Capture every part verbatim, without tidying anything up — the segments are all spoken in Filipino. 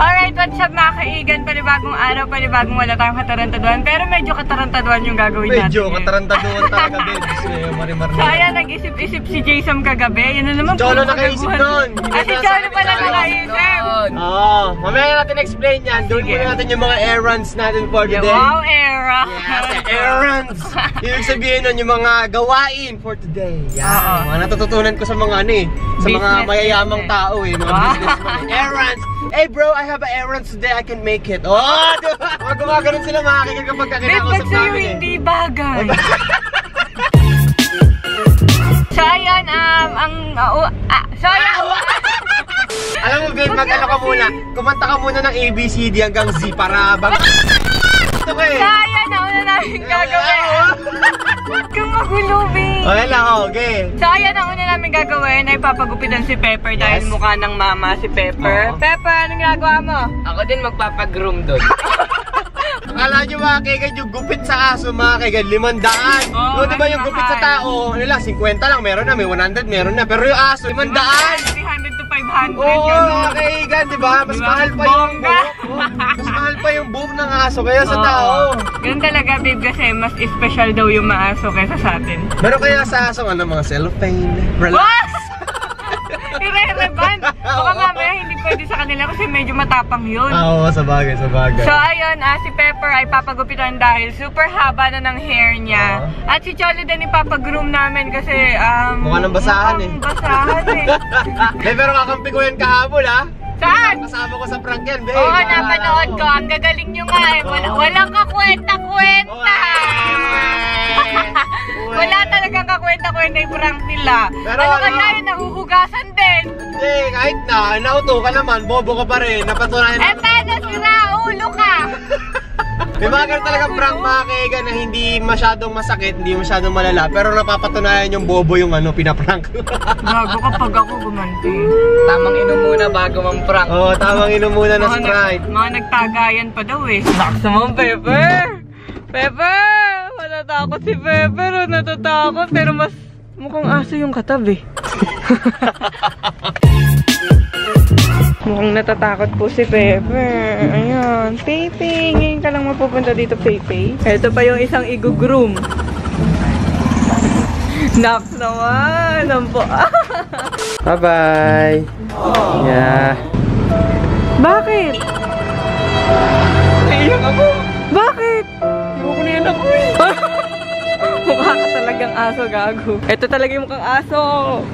Alright, what's up mga kaigan? Panibagong araw, panibagong wala tayong katarantaduhan. Pero medyo katarantaduhan yung gagawin natin. Medyo katarantaduhan talaga, babes. Marimar So ayan, nag-isip-isip si Jason kagabi. Yan na naman. Si Cholo nag-iisip nun. Ah, si Cholo pala nag-iisip. Oo. Mamaya natin explain yan. Doon muna natin yung mga errands natin for today. Wow, era. Yes, errands. Ibig sabihin nun yung mga gawain for today. Yan. Mga natututunan ko sa mga ano eh. Sa mga mayayamang tao eh. Mga businessman. Errands. Hey bro, I have an errands today. I can make it. Oh, diba? Mga gumaganon sila mga kaigan kapag kakinakusap namin eh. Ba't hindi bagay? So ayan, um, ang, uh, uh, so ayan. Alam mo, babe, mag-ano ka muna. Kumanta ka muna ng A B C D hanggang Z para bang... Ito ko eh. So ayan, nauna namin gagawin. Huwag kang magulo, babe. Okay lang, okay. So ayan, ang una namin gagawin ay papagupitan si Pepper dahil mukha ng mama si Pepper. Pepper, anong ginagawa mo? Ako din magpapag-groom doon. Akala nyo mga kaigan yung gupit sa aso mga kaigan, limandaan. Oh, no, diba yung gupit sa tao, ano lang, fifty lang, meron na, may one hundred, meron na. Pero yung aso, limandaan. three hundred to five hundred. Oo, yun, mga kaigan, diba? Mas diba? mahal pa yung Bongga. buhok. Mas mahal pa yung buhok ng aso kaya sa Oo. tao. Ganun talaga, babe, kasi mas special daw yung maaso kaysa sa atin. Pero kaya sa aso, ano, mga cellophane, relax. What? Ire-reban. Baka mamaya hindi pwede sa kanila kasi medyo matapang yun. Ah, oo, sa bagay, sa bagay. So ayun, ah, si Pepper ay papagupitan dahil super haba na ng hair niya. Uh-huh. At si Cholo din ipapag-groom namin kasi um, mukha ng basahan eh. basahan eh. Eh, pero kakampi ko yan kahabol ha. Saan? Kasama ko sa prank yan, babe. Oo, napanood ko. Ang gagaling nyo nga eh. Wala, walang kakwenta-kwenta. Wala talagang kakwenta-kwenta yung prank nila. Pero ano ano? kaya yun? Nahuhugasan din. Hindi, kahit na, nauto ka naman, bobo ka pa rin, napatunayan Eh, paano sira? Ulo ka. may mga ganun talagang prank mga kaigan na hindi masyadong masakit, hindi masyadong malala, pero napapatunayan yung bobo yung ano, pinaprank. Gago kapag ako gumanti. Tamang inom muna bago mang-prank. Oo, oh, tamang inom muna na Sprite. Mga nagtagayan pa daw eh. Naks naman, Pepper! Pepper! Natatakot si Pepper. Oh, natatakot. Pero mas mukhang aso yung katabi. Mukhang natatakot po si Pepper. Ayan. Pepe. Ngayon ka lang mapupunta dito, Pepe. Ito pa yung isang i-groom. Naks naman. Nampo. Bye-bye. Oh. Yeah. Bakit? Naiyak ako. Bakit? Iwan ko na yan ako eh. Mukha ka talagang aso, gago. Ito talaga yung mukhang aso.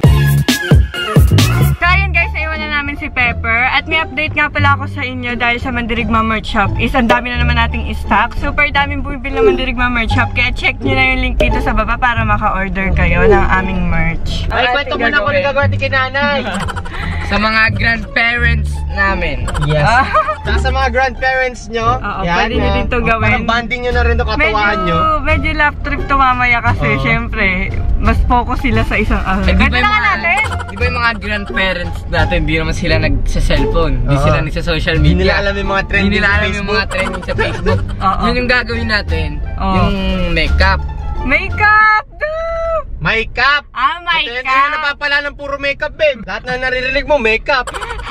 So ayun guys, naiwan na namin si Pepper. At may update nga pala ako sa inyo dahil sa Mandirigma Merch Shop is ang dami na naman nating stock. Super daming bumibili ng Mandirigma Merch Shop. Kaya check nyo na yung link dito sa baba para maka-order kayo ng aming merch. Ay, kwento mo na kung nagagawa ni kinanay. Sa mga grandparents namin. Yes. Saka sa mga grandparents nyo. Oo, pwede nyo din ito gawin. Parang banding nyo na rin ito, katawahan nyo. Medyo laugh trip to mamaya kasi Oo. syempre, mas focus sila sa isang araw. Eh, di ba Ganda yung na nga mga- natin? Di ba yung mga grandparents natin, di naman sila nagsa-cellphone. Di Oo. sila nagsa-social media. Hindi nila alam yung mga Hindi trending nila sa alam yung Facebook. mga trending sa Facebook. Oo. Yun yung gagawin natin. Oo. Yung makeup. Makeup! Makeup! Ah, Ito yun, makeup! yun napapala ng puro makeup, babe. Lahat na naririnig mo, makeup.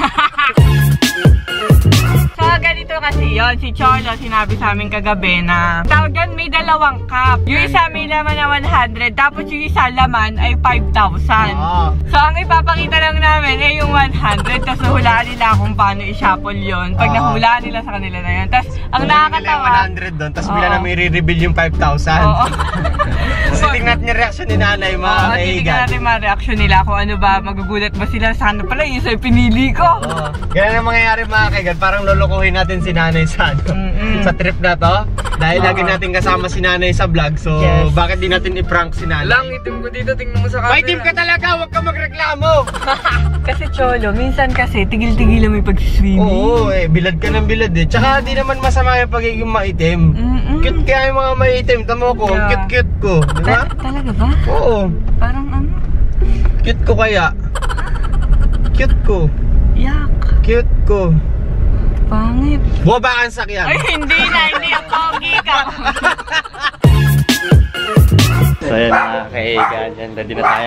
So, ganito kasi yon si Cholo sinabi sa amin kagabi na tawag yan, may dalawang cup. Yung isa may laman na one hundred, tapos yung isa laman ay five thousand. Oo. So, ang ipapakita lang namin ay yung one hundred, tapos hulaan nila kung paano i-shuffle yun. Pag Oo. nahulaan nila sa kanila na yun. Tapos, ang nakakatawa... one hundred doon, tapos Oo. bila na may re-reveal yung five thousand. Oo. Kasi tingnan natin yung reaction ni nanay, mga Oo, titignan kaigan. natin mga reaction nila kung ano ba, magugulat ba sila. Sana pala yung isa yung pinili ko. Oo. Ganyan ang mangyayari mga kaigan, parang lolokohin natin si nanay sa, ano, Mm-mm. sa trip na to. Dahil Oo. lagi natin kasama si nanay sa vlog, so Yes. bakit di natin i-prank si nanay? Lang, itim ko dito, tingnan mo sa camera. May team ka talaga, huwag ka magreklamo! Kasi Cholo, minsan kasi tigil-tigil lang may pagsiswimming. Oo, eh, bilad ka ng bilad eh. Tsaka di naman masama yung pagiging maitim. Mm-mm. Cute kaya yung mga maitim, tamo ko, Yeah. cute-cute ko, di ba? Ta- talaga ba? Oo, Parang ano? cute ko kaya. Cute ko, Yak. cute ko. Pangit. Buwaba ang sakyan. Ay, hindi na. Hindi ang pogi ka. So yan mga kaigan, yan ready na tayo.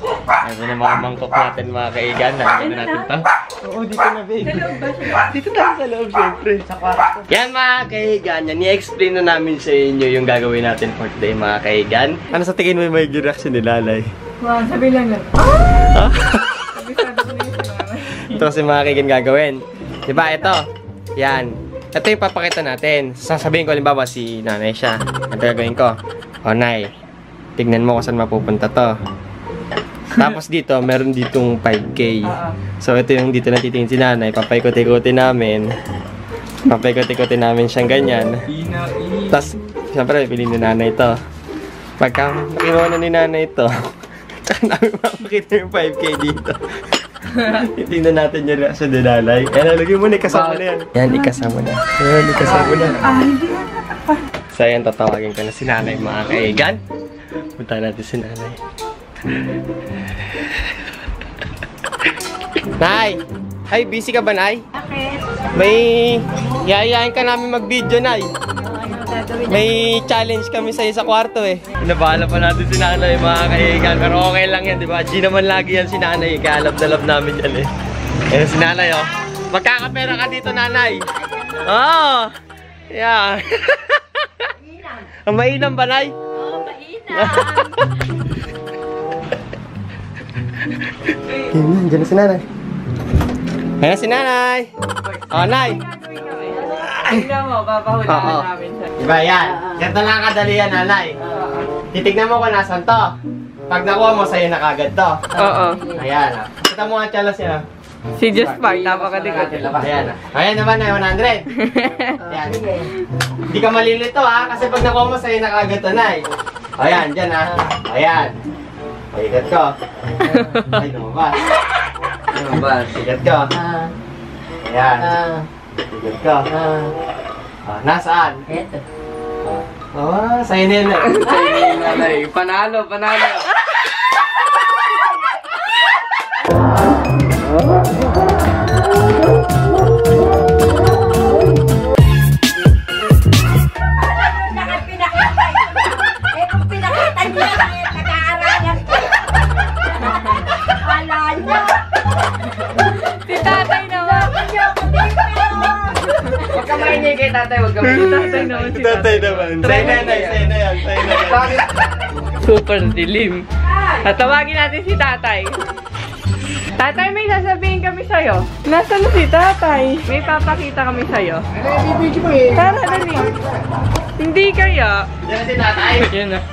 Ito na mga mangkok natin mga kaigan. Nalagyan na natin to. Oo, dito na babe. Sa loob ba siya? Dito tayo sa loob syempre. Sa kwarto. Yan mga kaigan. Yan, i-explain na namin sa inyo yung gagawin natin for today mga kaigan. Ano sa tingin mo yung may reaction ni Lalay? Wow, sabi lang lang. Ah! Sabi sabi ko na yung mama. Ito kasi mga kaigan gagawin. Diba ito? Yan. Ito yung papakita natin. Sasabihin ko halimbawa si nanay siya. Ito gagawin ko. O nay, tignan mo kung saan mapupunta to. Tapos dito, meron ditong five K. So ito yung dito natitingin si nanay. Papaikot-ikotin namin. Papaikot-ikotin namin siyang ganyan. Tapos, siyempre, pili ni nanay ito. Pagka kinuha na ni nanay ito, tsaka namin mapakita yung five K dito. Tingnan natin yung reaction ni nanay. Ayan, nalagay mo na, ikasama na yan. Yan, ikasama na. Yan, ikasama na. So, ayan, tatawagin ko na si nanay, mga kaigan. Punta natin si nanay. Nay! Ay, busy ka ba, Nay? Okay. May yayain ka namin mag-video, Nay. May challenge kami sa'yo sa kwarto eh. Pinabahala pa natin si nanay, mga kaigan. Pero okay lang yan, di ba? G naman lagi yan si nanay. Kaya love na love namin yan eh. Ayan si nanay, oh. Magkakapera ka dito, nanay. Oo. Oh, yeah. Ang mainam ba, Nay? Oo, mainam. Yan, dyan na si nanay. Ayan si nanay. Oh, Nay. Tingnan mo, papahulaan namin siya. Diba yan? Ganito lang kadali yan, nanay. Titignan mo kung nasan to. Pag nakuha mo, sa'yo na kagad to. Oo. Ayan, ah. Kita mo nga chalas yan, ah. Si Just Park, napakalikot. Ayan, ah. Ayan naman, na one hundred. Ayan. Hindi ka malilito, ha? Kasi pag nakuha mo, sa'yo na kagad to, nay. Ayan, dyan, ha? Ayan. Ikat ko. Ay, lumabas. Lumabas. Ikat ko. Ayan. Ikat ko. Ah, nasaan? Eto. Oh, sa'yo na yun. Sa'yo na yung nanay. Panalo, panalo. Eh, kung pinakita niya, nag-aaralan ko. Wala niya. Si tatay naman. Huwag ka maingay kay tatay, huwag ka maingay. Tatay naman si Tatay naman. Sa'yo na yan, sa'yo na yan, sa'yo na yan. Super dilim. Tatawagin natin si tatay. Tatay, may sasabihin kami sa'yo. Nasaan na si tatay? May papakita kami sa'yo. Tara, dali. Hindi kaya. Yan na si tatay. Yan na.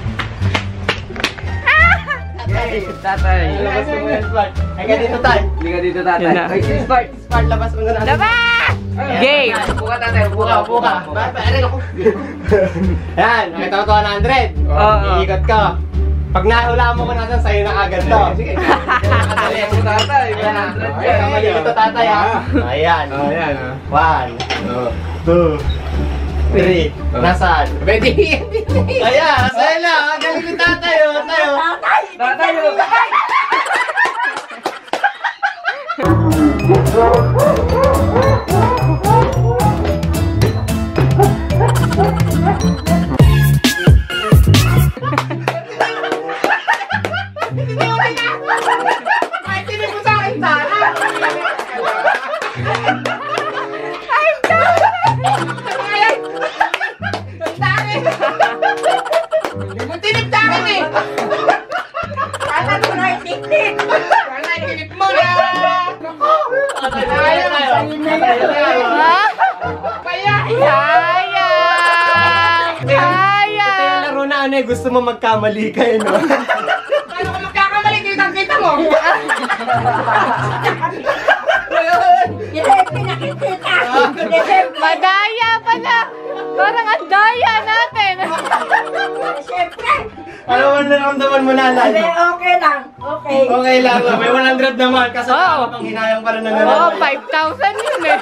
Yay, tatay. Labas mo yan, Spark. Ay ka dito, tay. Hindi ka dito, tatay. Yan na. Ay, si Spark. Spark, labas mo na natin. Labas! Game! Upo ka, tatay. Upo ka, Buka, buka. Ba, ba, ano ako? Yan, nakita mo to one hundred. Oo. Iikot ka. Pag nahula mo ko natin, sa'yo na agad to. Sige. Tatay, ako tatay. Ayan, ayan, mali ito, tatay, ha. Ayan. Ayan, ah. One, two, three. Nasaan? Pwede yan. Ayan, sa'yo na. Ang galing ni tatay, oh. Tayo. Tatay, oh. Tinip sa akin eh! Kala ko na itiktik! Kala itiktik mo na! Naku! Kaya na yun! Ha? Kaya! Sayang! Sayang! Kaya laro na ano eh, gusto mo magkamali kayo, no? Paano ko magkakamali? Kitang-kita mo! Hindi, pinakikita! Madaya pala! Parang ang daya natin! Siyempre! Ano man naramdaman mo, nanay? Hindi, okay lang. Okay. Okay lang, may one hundred naman. Kasi Oo. pang hinayang pa rin ng Oo, nanay. five thousand yun eh!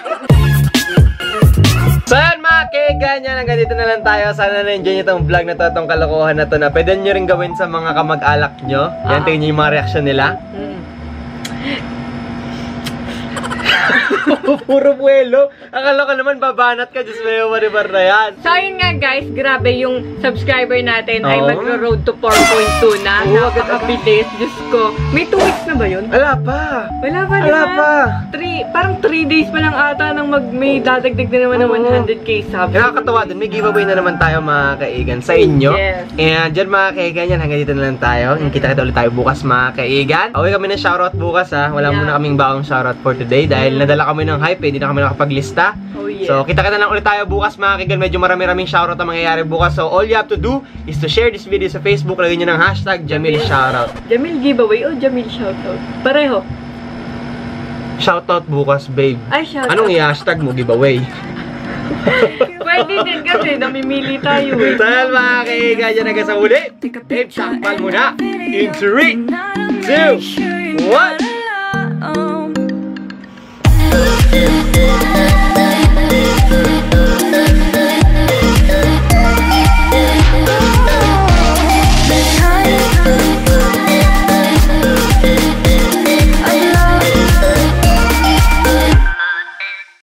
So yan mga kaigan, hanggang dito na lang tayo. Sana na-enjoy nyo itong vlog na to, itong kalokohan na to na pwede nyo rin gawin sa mga kamag-alak nyo. Yan, tingnan nyo yung mga reaction nila. Puro buwelo. Akala ko naman babanat ka, Diyos may maribar na yan. So, ayun nga guys, grabe yung subscriber natin ay Oo. magro-road to four point two na. Oo, Napakabilis, Diyos ko. May two weeks na ba yun? Wala pa. Wala pa, di Wala ba? pa. Three, parang three days pa lang ata nang mag, may dadagdag na naman ng Oo. one hundred K subs. Nakakatawa din, may giveaway na naman tayo mga kaigan sa inyo. Yes. And dyan mga kaigan yan, hanggang dito na lang tayo. Kita-kita ulit tayo bukas mga kaigan. Away kami ng shoutout bukas ha. Wala Yeah. muna kaming baong shoutout for today dahil nadala kami ng hype eh. Hindi na kami nakapaglista. Oh, yeah. So kita-kita lang ulit tayo bukas mga kaigan. Medyo marami-raming shoutout ang mangyayari bukas. So all you have to do is to share this video sa Facebook. Lagyan nyo ng hashtag Jamil Shoutout. Jamil giveaway o Jamil shoutout? Pareho. Shoutout bukas babe. Ay, shoutout. Anong i-hashtag mo giveaway? Pwede din kasi namimili tayo eh. Dahil mga kaigan dyan hanggang sa uli. Babe, sakpal mo na. In three, two, one.